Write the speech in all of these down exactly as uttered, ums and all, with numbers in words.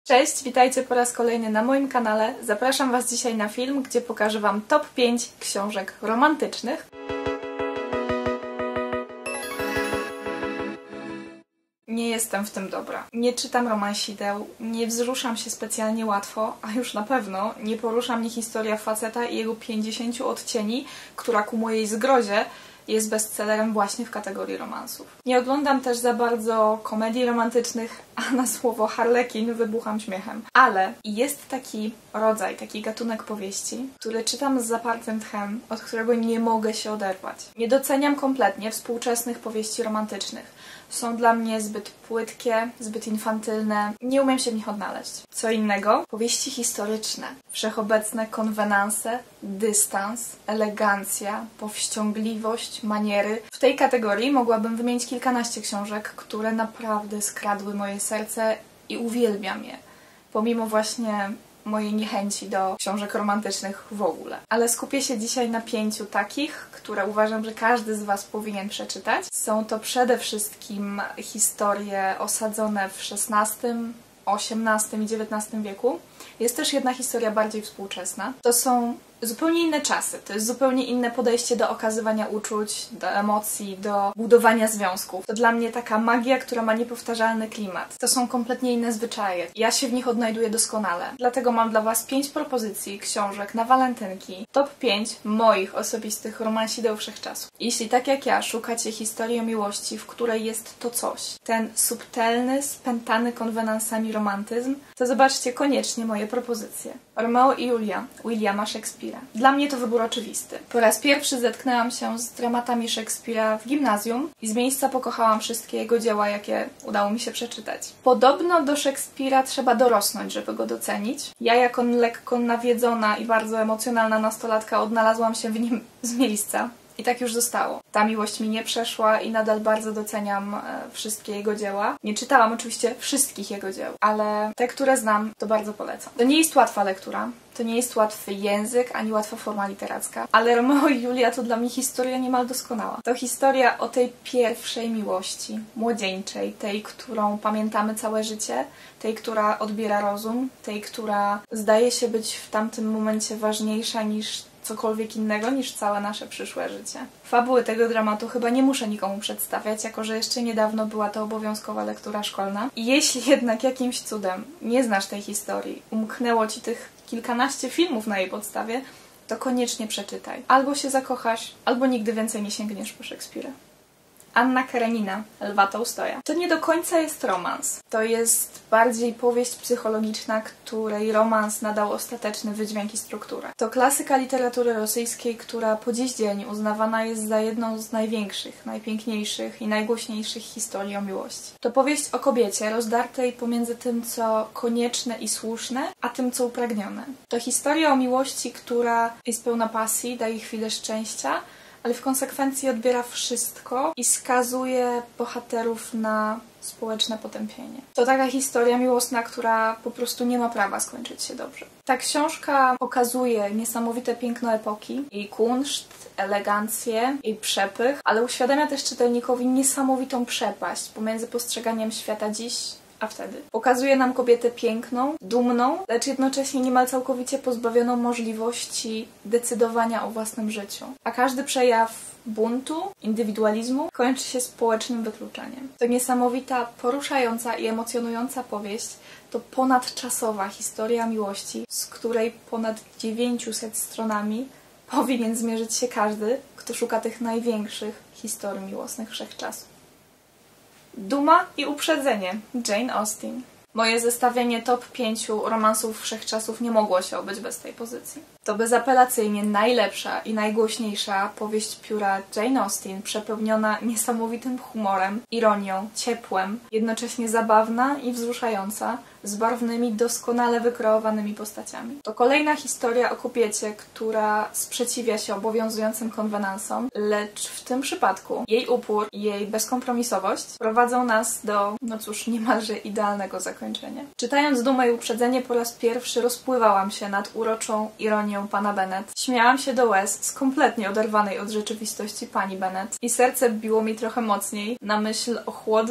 Cześć, witajcie po raz kolejny na moim kanale. Zapraszam Was dzisiaj na film, gdzie pokażę Wam top pięć książek romantycznych. Nie jestem w tym dobra. Nie czytam romansideł, nie wzruszam się specjalnie łatwo, a już na pewno nie porusza mnie historia faceta i jego pięćdziesięciu odcieni, która ku mojej zgrozie jest bestsellerem właśnie w kategorii romansów. Nie oglądam też za bardzo komedii romantycznych, a na słowo harlekin wybucham śmiechem. Ale jest taki rodzaj, taki gatunek powieści, który czytam z zapartym tchem, od którego nie mogę się oderwać. Nie doceniam kompletnie współczesnych powieści romantycznych. Są dla mnie zbyt płytkie, zbyt infantylne. Nie umiem się w nich odnaleźć. Co innego? Powieści historyczne. Wszechobecne konwenanse, dystans, elegancja, powściągliwość, maniery. W tej kategorii mogłabym wymienić kilkanaście książek, które naprawdę skradły moje serce i uwielbiam je. Pomimo właśnie mojej niechęci do książek romantycznych w ogóle. Ale skupię się dzisiaj na pięciu takich, które uważam, że każdy z Was powinien przeczytać. Są to przede wszystkim historie osadzone w szesnastym, osiemnastym i dziewiętnastym wieku. Jest też jedna historia bardziej współczesna. To są zupełnie inne czasy. To jest zupełnie inne podejście do okazywania uczuć, do emocji, do budowania związków. To dla mnie taka magia, która ma niepowtarzalny klimat. To są kompletnie inne zwyczaje. Ja się w nich odnajduję doskonale. Dlatego mam dla Was pięć propozycji książek na walentynki. Top pięć moich osobistych romansideł wszechczasów. Jeśli tak jak ja szukacie historii o miłości, w której jest to coś, ten subtelny, spętany konwenansami romantyzm, to zobaczcie koniecznie moje propozycje. Romeo i Julia Williama Shakespeare'a. Dla mnie to wybór oczywisty. Po raz pierwszy zetknęłam się z dramatami Shakespeare'a w gimnazjum i z miejsca pokochałam wszystkie jego dzieła, jakie udało mi się przeczytać. Podobno do Shakespeare'a trzeba dorosnąć, żeby go docenić. Ja jako lekko nawiedzona i bardzo emocjonalna nastolatka odnalazłam się w nim z miejsca. I tak już zostało. Ta miłość mi nie przeszła i nadal bardzo doceniam e, wszystkie jego dzieła. Nie czytałam oczywiście wszystkich jego dzieł, ale te, które znam, to bardzo polecam. To nie jest łatwa lektura, to nie jest łatwy język, ani łatwa forma literacka, ale Romeo i Julia to dla mnie historia niemal doskonała. To historia o tej pierwszej miłości, młodzieńczej, tej, którą pamiętamy całe życie, tej, która odbiera rozum, tej, która zdaje się być w tamtym momencie ważniejsza niż cokolwiek innego niż całe nasze przyszłe życie. Fabuły tego dramatu chyba nie muszę nikomu przedstawiać, jako że jeszcze niedawno była to obowiązkowa lektura szkolna. I jeśli jednak jakimś cudem nie znasz tej historii, umknęło Ci tych kilkanaście filmów na jej podstawie, to koniecznie przeczytaj. Albo się zakochasz, albo nigdy więcej nie sięgniesz po Szekspira. Anna Karenina, Lwa Tołstoja. To nie do końca jest romans. To jest bardziej powieść psychologiczna, której romans nadał ostateczny wydźwięk i strukturę. To klasyka literatury rosyjskiej, która po dziś dzień uznawana jest za jedną z największych, najpiękniejszych i najgłośniejszych historii o miłości. To powieść o kobiecie rozdartej pomiędzy tym, co konieczne i słuszne, a tym, co upragnione. To historia o miłości, która jest pełna pasji, daje chwilę szczęścia, ale w konsekwencji odbiera wszystko i skazuje bohaterów na społeczne potępienie. To taka historia miłosna, która po prostu nie ma prawa skończyć się dobrze. Ta książka pokazuje niesamowite piękno epoki, jej kunszt, elegancję, jej przepych, ale uświadamia też czytelnikowi niesamowitą przepaść pomiędzy postrzeganiem świata dziś a wtedy. Pokazuje nam kobietę piękną, dumną, lecz jednocześnie niemal całkowicie pozbawioną możliwości decydowania o własnym życiu. A każdy przejaw buntu, indywidualizmu kończy się społecznym wykluczeniem. To niesamowita, poruszająca i emocjonująca powieść to ponadczasowa historia miłości, z której ponad dziewięciuset stronami powinien zmierzyć się każdy, kto szuka tych największych historii miłosnych wszechczasów. Duma i uprzedzenie. Jane Austen. Moje zestawienie top pięciu romansów wszechczasów nie mogło się obyć bez tej pozycji. To bezapelacyjnie najlepsza i najgłośniejsza powieść pióra Jane Austen, przepełniona niesamowitym humorem, ironią, ciepłem, jednocześnie zabawna i wzruszająca, z barwnymi, doskonale wykreowanymi postaciami. To kolejna historia o kobiecie, która sprzeciwia się obowiązującym konwenansom, lecz w tym przypadku jej upór i jej bezkompromisowość prowadzą nas do, no cóż, niemalże idealnego zakończenia. Czytając Dumę i uprzedzenie po raz pierwszy rozpływałam się nad uroczą ironią pana Bennet. Śmiałam się do łez z kompletnie oderwanej od rzeczywistości pani Bennet i serce biło mi trochę mocniej na myśl o chłodnym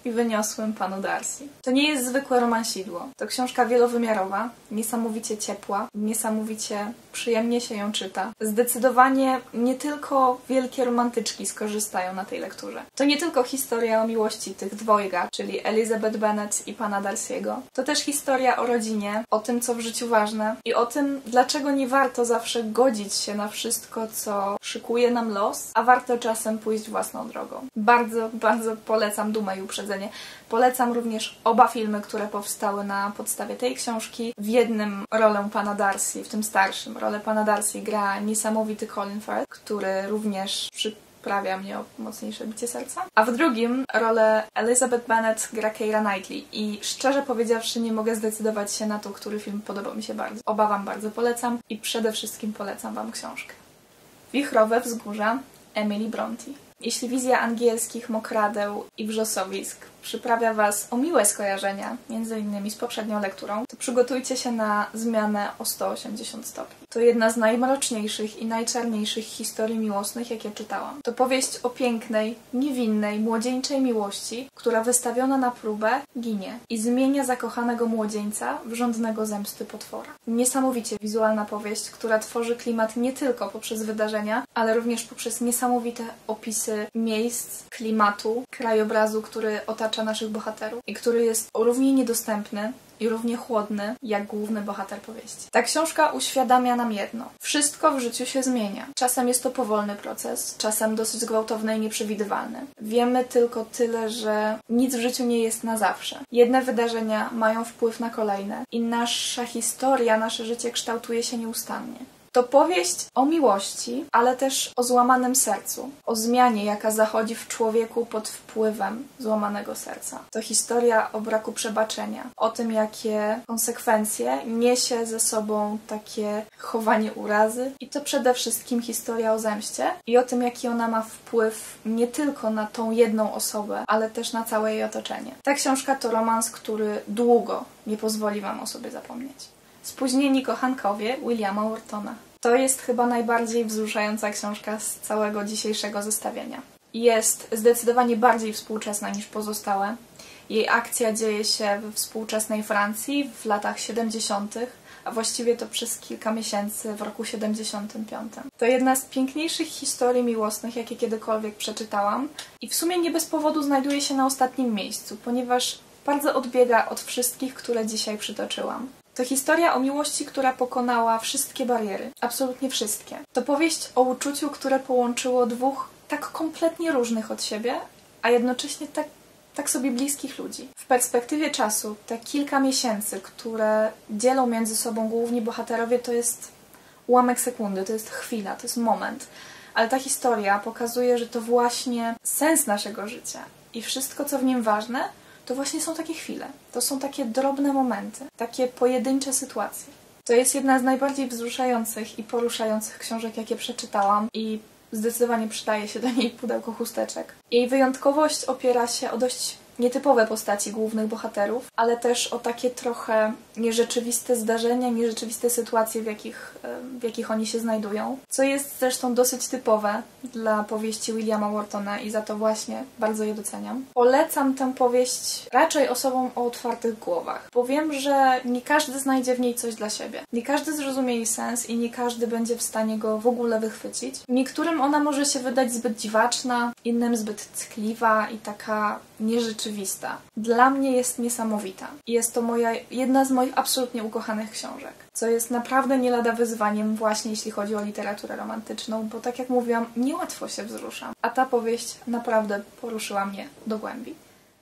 i wyniosłym panu Darcy. To nie jest zwykłe romansidło. To książka wielowymiarowa, niesamowicie ciepła, niesamowicie przyjemnie się ją czyta. Zdecydowanie nie tylko wielkie romantyczki skorzystają na tej lekturze. To nie tylko historia o miłości tych dwojga, czyli Elizabeth Bennet i pana Darcy'ego. To też historia o rodzinie, o tym, co w życiu ważne i o tym, dlaczego nie warto zawsze godzić się na wszystko, co szykuje nam los, a warto czasem pójść własną drogą. Bardzo, bardzo polecam Dumę i Uprzedzenie. Polecam również oba filmy, które powstały na podstawie tej książki. W jednym rolę pana Darcy, w tym starszym, rolę pana Darcy gra niesamowity Colin Firth, który również przyprawia mnie o mocniejsze bicie serca. A w drugim rolę Elizabeth Bennet gra Keira Knightley i szczerze powiedziawszy nie mogę zdecydować się na to, który film podobał mi się bardzo. Oba wam bardzo polecam i przede wszystkim polecam wam książkę. Wichrowe wzgórza Emily Bronte. Jeśli wizja angielskich mokradeł i wrzosowisk przyprawia was o miłe skojarzenia, między innymi z poprzednią lekturą, to przygotujcie się na zmianę o sto osiemdziesiąt stopni. To jedna z najmroczniejszych i najczarniejszych historii miłosnych, jakie czytałam. To powieść o pięknej, niewinnej, młodzieńczej miłości, która wystawiona na próbę ginie i zmienia zakochanego młodzieńca w żądnego zemsty potwora. Niesamowicie wizualna powieść, która tworzy klimat nie tylko poprzez wydarzenia, ale również poprzez niesamowite opisy miejsc, klimatu, krajobrazu, który otacza naszych bohaterów i który jest równie niedostępny i równie chłodny, jak główny bohater powieści. Ta książka uświadamia nam jedno. Wszystko w życiu się zmienia. Czasem jest to powolny proces, czasem dosyć gwałtowny i nieprzewidywalny. Wiemy tylko tyle, że nic w życiu nie jest na zawsze. Jedne wydarzenia mają wpływ na kolejne i nasza historia, nasze życie kształtuje się nieustannie. To powieść o miłości, ale też o złamanym sercu, o zmianie, jaka zachodzi w człowieku pod wpływem złamanego serca. To historia o braku przebaczenia, o tym, jakie konsekwencje niesie ze sobą takie chowanie urazy i to przede wszystkim historia o zemście i o tym, jaki ona ma wpływ nie tylko na tą jedną osobę, ale też na całe jej otoczenie. Ta książka to romans, który długo nie pozwoli wam o sobie zapomnieć. Spóźnieni kochankowie Williama Whartona. To jest chyba najbardziej wzruszająca książka z całego dzisiejszego zestawienia. Jest zdecydowanie bardziej współczesna niż pozostałe. Jej akcja dzieje się we współczesnej Francji w latach siedemdziesiątych, a właściwie to przez kilka miesięcy w roku siedemdziesiątym piątym. To jedna z piękniejszych historii miłosnych, jakie kiedykolwiek przeczytałam i w sumie nie bez powodu znajduje się na ostatnim miejscu, ponieważ bardzo odbiega od wszystkich, które dzisiaj przytoczyłam. To historia o miłości, która pokonała wszystkie bariery. Absolutnie wszystkie. To powieść o uczuciu, które połączyło dwóch tak kompletnie różnych od siebie, a jednocześnie tak, tak sobie bliskich ludzi. W perspektywie czasu te kilka miesięcy, które dzielą między sobą główni bohaterowie, to jest ułamek sekundy, to jest chwila, to jest moment. Ale ta historia pokazuje, że to właśnie sens naszego życia i wszystko, co w nim ważne, to właśnie są takie chwile. To są takie drobne momenty, takie pojedyncze sytuacje. To jest jedna z najbardziej wzruszających i poruszających książek, jakie przeczytałam i zdecydowanie przydaje się do niej pudełko chusteczek. Jej wyjątkowość opiera się o dość nietypowe postaci głównych bohaterów, ale też o takie trochę nierzeczywiste zdarzenia, nierzeczywiste sytuacje, w jakich, w jakich oni się znajdują, co jest zresztą dosyć typowe dla powieści Williama Whartona i za to właśnie bardzo je doceniam. Polecam tę powieść raczej osobom o otwartych głowach, bo wiem, że nie każdy znajdzie w niej coś dla siebie. Nie każdy zrozumie jej sens i nie każdy będzie w stanie go w ogóle wychwycić. Niektórym ona może się wydać zbyt dziwaczna, innym zbyt ckliwa i taka nierzeczywista. Dla mnie jest niesamowita. Jest to moja, jedna z moich absolutnie ukochanych książek, co jest naprawdę nie lada wyzwaniem właśnie jeśli chodzi o literaturę romantyczną, bo tak jak mówiłam, niełatwo się wzruszam, a ta powieść naprawdę poruszyła mnie do głębi.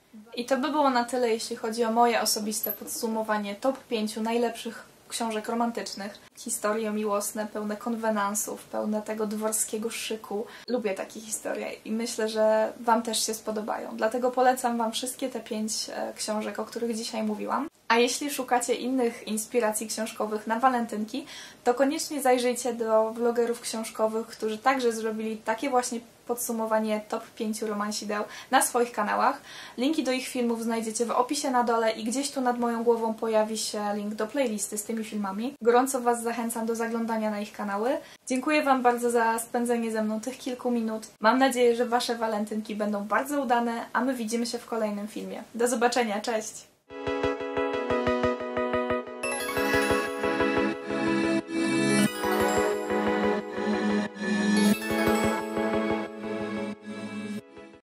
I to by było na tyle, jeśli chodzi o moje osobiste podsumowanie top pięciu najlepszych książek romantycznych. Historie miłosne, pełne konwenansów, pełne tego dworskiego szyku. Lubię takie historie i myślę, że wam też się spodobają. Dlatego polecam wam wszystkie te pięć e, książek, o których dzisiaj mówiłam. A jeśli szukacie innych inspiracji książkowych na walentynki, to koniecznie zajrzyjcie do vlogerów książkowych, którzy także zrobili takie właśnie podsumowanie top pięciu romansideł na swoich kanałach. Linki do ich filmów znajdziecie w opisie na dole i gdzieś tu nad moją głową pojawi się link do playlisty z tymi filmami. Gorąco Was zachęcam do zaglądania na ich kanały. Dziękuję Wam bardzo za spędzenie ze mną tych kilku minut. Mam nadzieję, że Wasze walentynki będą bardzo udane, a my widzimy się w kolejnym filmie. Do zobaczenia, cześć!